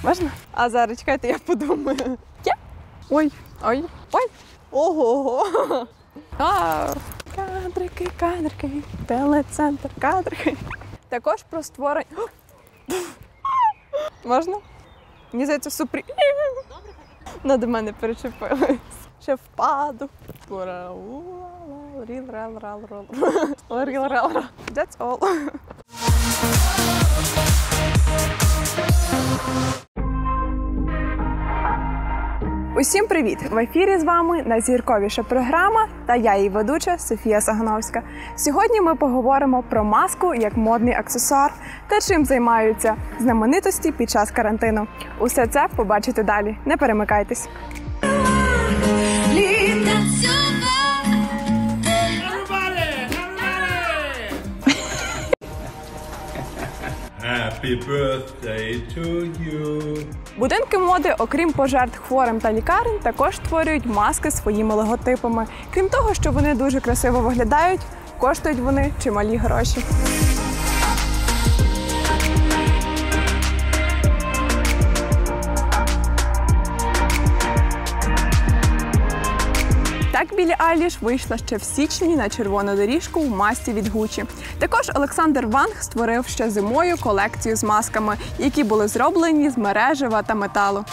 Можна? А зараз, чекайте, я подумаю. Є? Ой, ой, ой. Ого-го. Кадрики, кадрики, телецентр, кадрики. Також про створення... Можна? Мені здається, супрі... Ну, до мене перечепились. Ще впаду. That's all. Усім привіт! В ефірі з вами найзірковіша програма та я її ведуча Софія Сагановська. Сьогодні ми поговоримо про маску як модний аксесуар та чим займаються знаменитості під час карантину. Усе це побачите далі. Не перемикайтесь. Happy birthday to you. Будинки моди, окрім пожертв хворим та лікарень, також створюють маски своїми логотипами. Крім того, що вони дуже красиво виглядають, коштують вони чималі гроші. Так Біллі Айліш вийшла ще в січні на червону доріжку в масці від Гуччі. Також Олександр Ванг створив ще зимою колекцію з масками, які були зроблені з мережева та металу.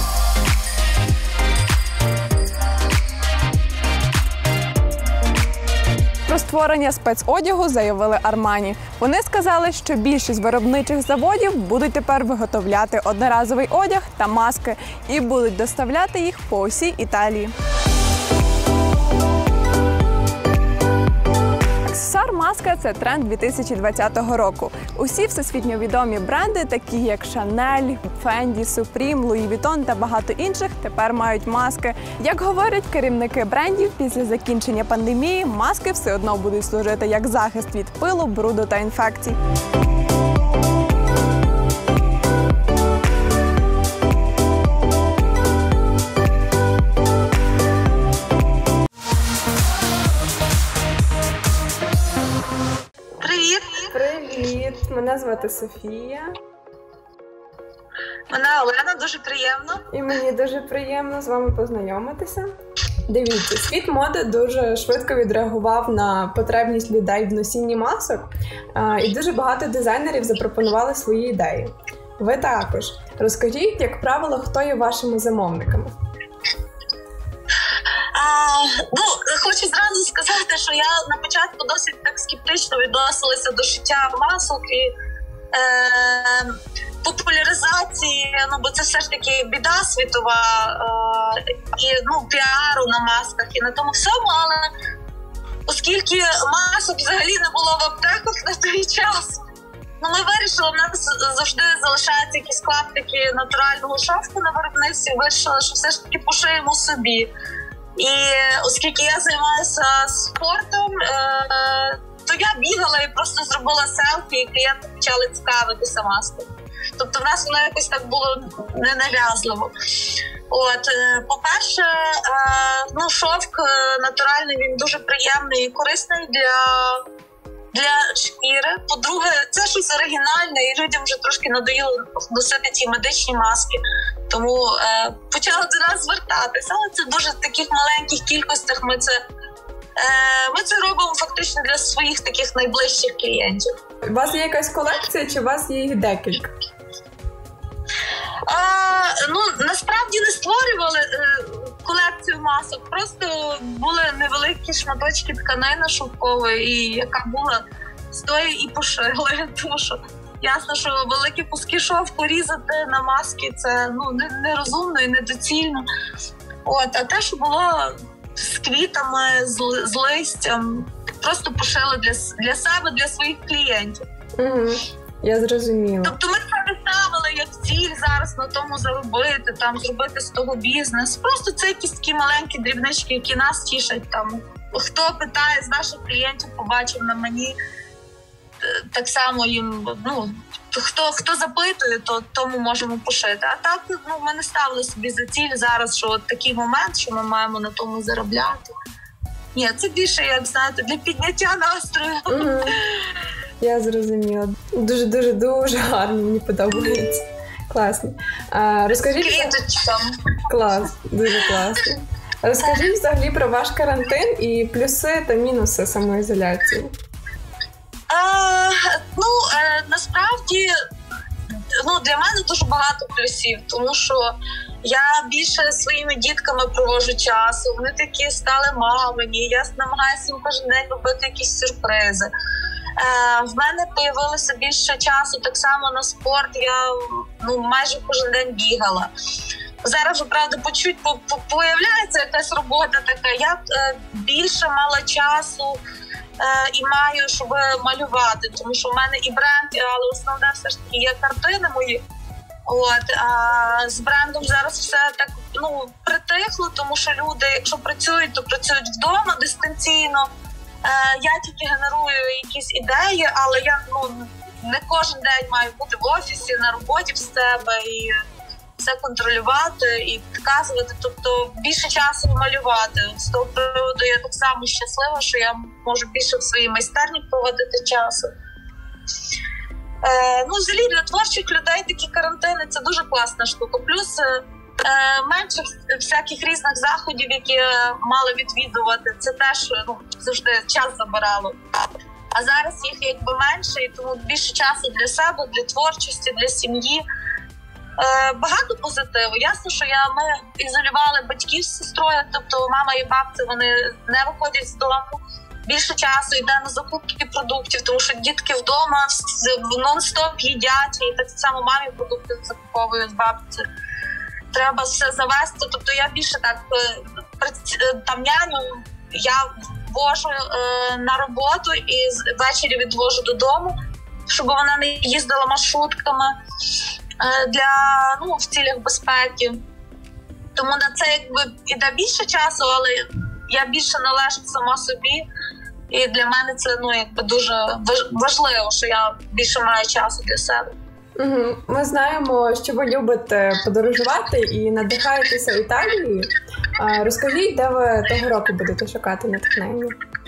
Про створення спецодягу заявили Армані. Вони сказали, що більшість виробничих заводів будуть тепер виготовляти одноразовий одяг та маски і будуть доставляти їх по усій Італії. Аксесуар-маска – це тренд 2020 року. Усі всесвітньо відомі бренди, такі як Chanel, Fendi, Supreme, Louis Vuitton та багато інших, тепер мають маски. Як говорять керівники брендів, після закінчення пандемії маски все одно будуть служити як захист від пилу, бруду та інфекцій. Привіт! Мене звати Софія. Мене Олена, дуже приємно. І мені дуже приємно з вами познайомитися. Дивіться, світ моди дуже швидко відреагував на потребність людей в носінні масок. І дуже багато дизайнерів запропонували свої ідеї. Ви також. Розкажіть, як правило, хто є вашими замовниками? Хочу зразу сказати, що я на початку досить так скептично відносилася до шиття масок і популяризації, бо це все ж таки біда світова, і піару на масках і на тому всьому, але оскільки масок взагалі не було в аптеках на той час, ми вирішили, в нас завжди залишаються якісь клаптики натурального шовку на виробництві, вирішили, що все ж таки пошиємо собі. І оскільки я займаюся спортом, то я бігала і просто зробила селфі, і клієнти почали цікавитися маскою. Тобто в нас воно якось так було ненав'язливо. По-перше, шовк натуральний, він дуже приємний і корисний для шкіри. По-друге, це щось оригінальне, і людям вже трошки надоїло носити ці медичні маски. Тому почали до нас звертатися, але це дуже в таких маленьких кількостях. Ми це робимо фактично для своїх таких найближчих клієнтів. У вас є якась колекція, чи у вас є їх декілька? Насправді не створювали колекцію масок, просто були невеликі шматочки тканини шовкової, і яка була, з тої і пошили, тому що ясно, що великі куски шовку різати на маски – це нерозумно і недоцільно. А те, що було з квітами, з листям, просто пошили для себе, для своїх клієнтів. Угу. Я зрозуміла. Тобто ми це не ставили як ціль зараз на тому заробити, зробити з того бізнес. Просто це якісь такі маленькі дрібнички, які нас тішать. Хто питає з наших клієнтів, побачив на мені, так само їм, хто запитує, то тому можемо пошити. А так, ми не ставили собі за ціль зараз, що такий момент, що ми маємо на тому заробляти. Ні, це більше, як знаєте, для підняття настрою. Угу. Я зрозуміла. Дуже гарно, мені подобається. Класно. Розкажіть... Квіточкам. Клас, дуже класно. Розкажіть взагалі про ваш карантин і плюси та мінуси самоізоляції. Насправді, для мене дуже багато плюсів, тому що я більше зі своїми дітками проводжу часу, вони такі стали мамині, я намагаюся їм кожен день робити якісь сюрпризи. В мене з'явилося більше часу так само на спорт, я майже кожен день бігала. Зараз вже, правда, появляється якась робота така, я більше мала часу і маю, щоб малювати, тому що в мене і бренд, але основне все ж таки є картини мої. А з брендом зараз все так притихло, тому що люди, якщо працюють, то працюють вдома дистанційно. Я тільки генерую якісь ідеї, але я не кожен день маю бути в офісі, на роботі в себе і все контролювати і підказувати, тобто більше часу малювати. З того приводу я так само щаслива, що я можу більше в своїй майстерні проводити часу. Взагалі для творчих людей такі карантини – це дуже класна штука. Плюс менше всяких різних заходів, які мали відвідувати, це теж завжди час забирало. А зараз їх якби менше, і тому більше часу для себе, для творчості, для сім'ї. Багато позитиву. Ясно, що ми ізолювали батьків з сестрою, тобто мама і бабця, вони не виходять з дому. Більше часу йде на закупки продуктів, тому що дітки вдома нон-стоп їдять, і так само мамі продукти закуповую з бабці. Треба все завести, тобто я більше так няню я ввожу на роботу і ввечері відвожу додому, щоб вона не їздила маршрутками в цілях безпеки. Тому на це якби іде більше часу, але я більше належу сама собі. І для мене це дуже важливо, що я більше маю часу для себе. Угу. Ми знаємо, що ви любите подорожувати і надихаєтеся Італією. Розкажіть, де ви того року будете шукати натхнення?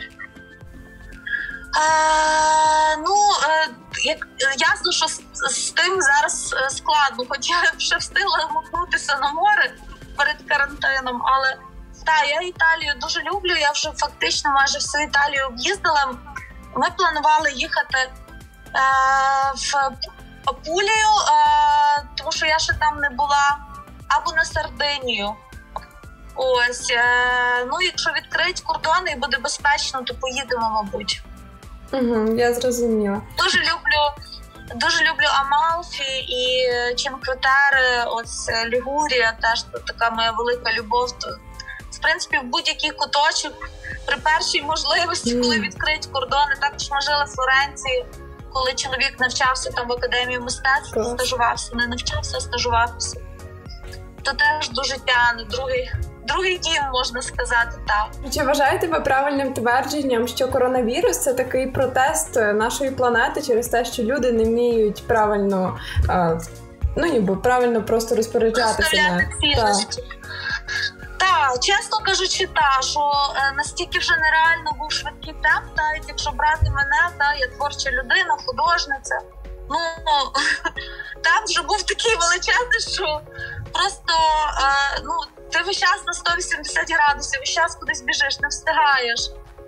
Ясно, що з тим зараз складно, хоч я вже встигла махнутися на море перед карантином, але я Італію дуже люблю, я вже фактично майже всю Італію об'їздила. Ми планували їхати в Апулію, тому що я ще там не була, або на Сардинію. Якщо відкриють кордони і буде безпечно, то поїдемо, мабуть. Угу, я зрозуміла. Дуже люблю Амалфі і Чинкве-Тере, Лігурія, теж така моя велика любов. В принципі, в будь-який куточок при першій можливості, коли відкриють кордони. Також ми жили в Флоренції, коли чоловік навчався там в Академії мистецтв, стажувався, не навчався, а стажувався. То теж дуже тягне, другий дім, можна сказати, так. Чи вважаєте ви правильним твердженням, що коронавірус – це такий протест нашої планети через те, що люди не вміють правильно, правильно просто розпоряджатися? Так, чесно кажучи, що настільки вже нереально був швидкий темп, навіть якщо брати мене, я творча людина, художниця, там вже був такий величезний, що просто ти весь час на 180 градусів, весь час кудись біжиш, не встигаєш.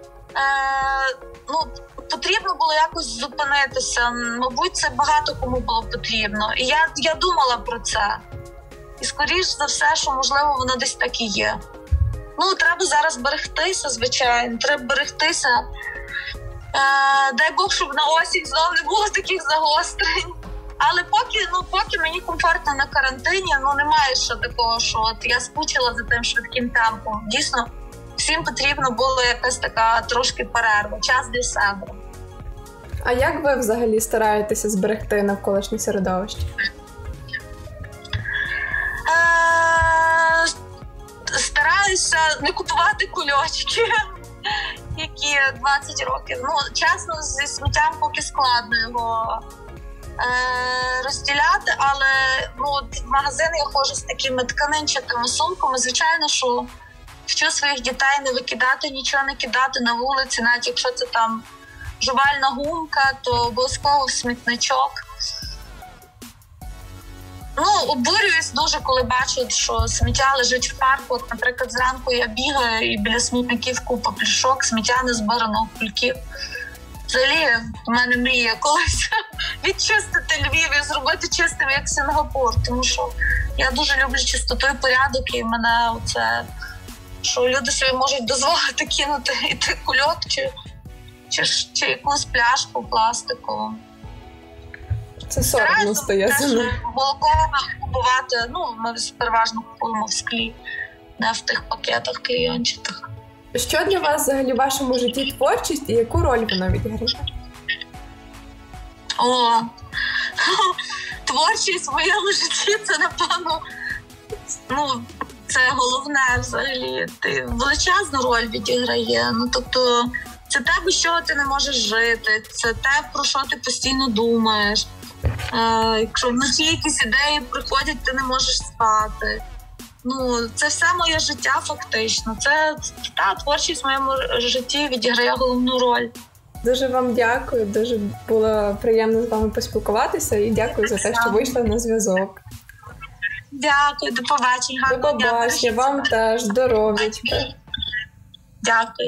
Потрібно було якось зупинитися, мабуть, це багато кому було потрібно. І я думала про це. І скоріш за все, що, можливо, воно десь так і є. Треба зараз берегтися, звичайно, треба берегтися. Дай Бог, щоб на осінь знову не було таких загострень. Але поки мені комфортно на карантині, немає ще такого, що я скучила за тим швидким темпом. Дійсно, всім потрібно було якась така трошки перерва, час для себе. А як ви взагалі стараєтеся зберегти навколишнє середовище? Стараюся не купувати кульочки, які 20 років. Чесно, зі сміттям поки складно його розділяти, але в магазин я ходжу з такими тканинчатими сумками. Звичайно, що вчу своїх дітей не викидати, нічого не кидати на вулиці, навіть якщо це там жувальна гумка, то обов'язково в смітничок. Обурююсь дуже, коли бачу, що сміття лежить в парку. От, наприклад, зранку я бігаю і біля смітників купа пляшок, сміття не збирано, кульків. Взагалі, в мене мрія колись відчистити Львів і зробити чистим, як Сінгапур. Тому що я дуже люблю чистоту і порядок, і мене оце, що люди собі можуть дозволити кинути і той кульок, чи якусь пляшку пластикову. Це соромно стає. Молоко купувати, ми переважно купуємо в склі, не в тих пакетах клейончатих. Що для вас взагалі в вашому житті творчість і яку роль вона відіграє? Творчість в моєму житті – це, напевно, це головне взагалі. Ти величезну роль відіграє. Тобто, це те, без чого ти не можеш жити, це те, про що ти постійно думаєш. Якщо вночі якісь ідеї приходять, ти не можеш спати. Це все моє життя фактично. Творчість в моєму житті відіграє головну роль. Дуже вам дякую, дуже було приємно з вами поспілкуватися і дякую за те, що вийшли на зв'язок. Дякую, до побачення. До побачення, вам теж, здоров'ячка. Дякую.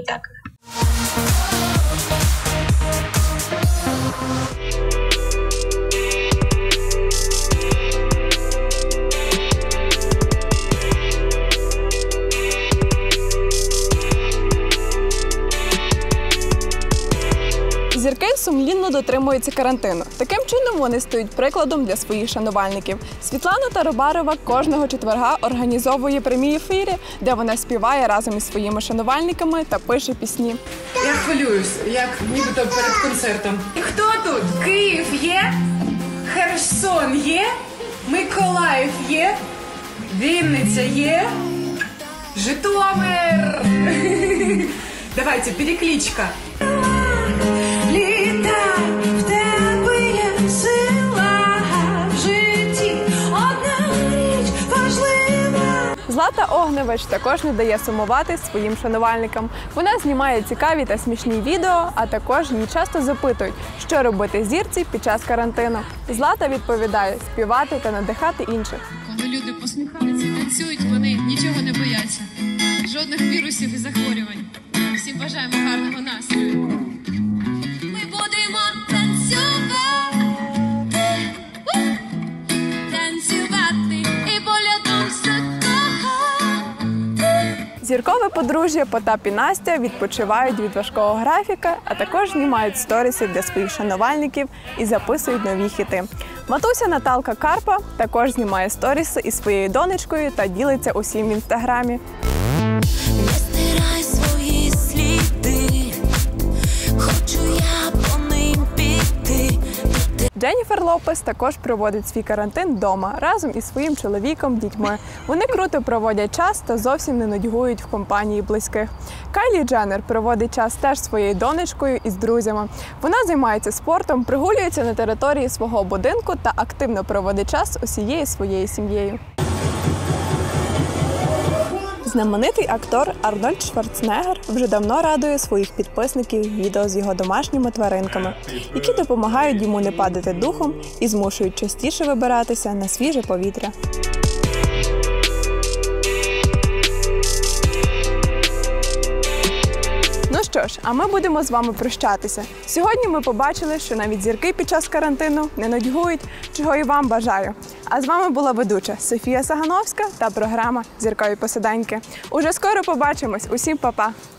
Зірки сумлінно дотримуються карантину. Таким чином вони стають прикладом для своїх шанувальників. Світлана Таробарова кожного четверга організовує прямі ефіри, де вона співає разом із своїми шанувальниками та пише пісні. Я хвилююсь, як нібито перед концертом. Хто тут? Київ є? Херсон є? Миколаїв є? Вінниця є? Житомир! Давайте, перекличка. Злата Огневич також не дає сумувати своїм шанувальникам. Вона знімає цікаві та смішні відео, а також її часто запитують, що робити зірці під час карантину. Злата відповідає – співати та надихати інших. Коли люди посміхаються і танцюють, вони нічого не бояться. Жодних вірусів і захворювань. Всім бажаємо гарного настрою. Ми будемо танцювати, і полятом Зіркове подружжя Потап і Настя відпочивають від важкого графіка, а також знімають сторіси для своїх шанувальників і записують нові хіти. Матуся Наталка Карпа також знімає сторіси із своєю донечкою та ділиться усім в інстаграмі. Не стирай свої сліди, хочу я по ним піти. Дженніфер Лопес також проводить свій карантин вдома разом із своїм чоловіком, дітьми. Вони круто проводять час та зовсім не нудьгують в компанії близьких. Кайлі Дженнер проводить час теж своєю донечкою і з друзями. Вона займається спортом, прогулюється на території свого будинку та активно проводить час з усією своєю сім'єю. Знаменитий актор Арнольд Шварценеггер вже давно радує своїх підписників відео з його домашніми тваринками, які допомагають йому не падати духом і змушують частіше вибиратися на свіже повітря. Ну що ж, а ми будемо з вами прощатися. Сьогодні ми побачили, що навіть зірки під час карантину не нудьгують, чого і вам бажаю. А з вами була ведуча Софія Сагановська та програма «Зіркові посиденьки». Уже скоро побачимось. Усім па-па!